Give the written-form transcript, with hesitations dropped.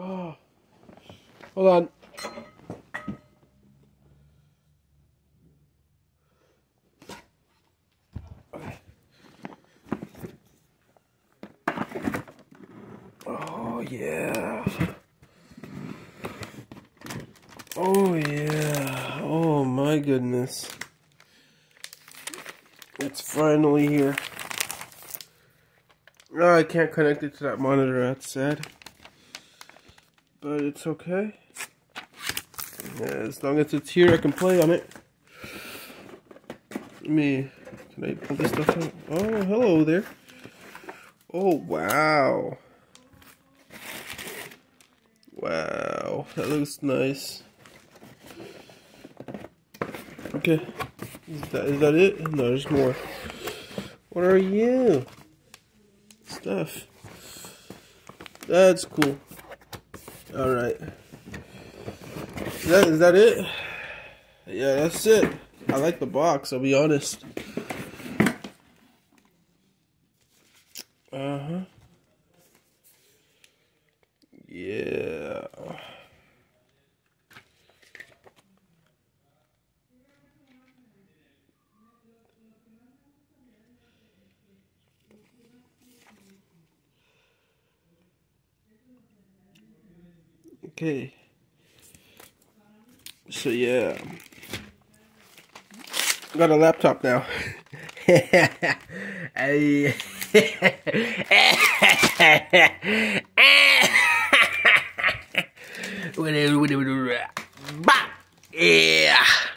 Oh, hold on. Oh yeah. Oh yeah. Oh my goodness. It's finally here. Oh, I can't connect it to that monitor, that's sad. But it's okay. Yeah, as long as it's here, I can play on it. Can I pull this stuff out? Oh, hello there. Oh, wow. Wow, that looks nice. Okay, is that it? No, there's more. What are you? Stuff. That's cool. Alright. Is that it? Yeah, that's it. I like the box, I'll be honest. Uh-huh. Yeah. Okay. So yeah. I got a laptop now. Yeah.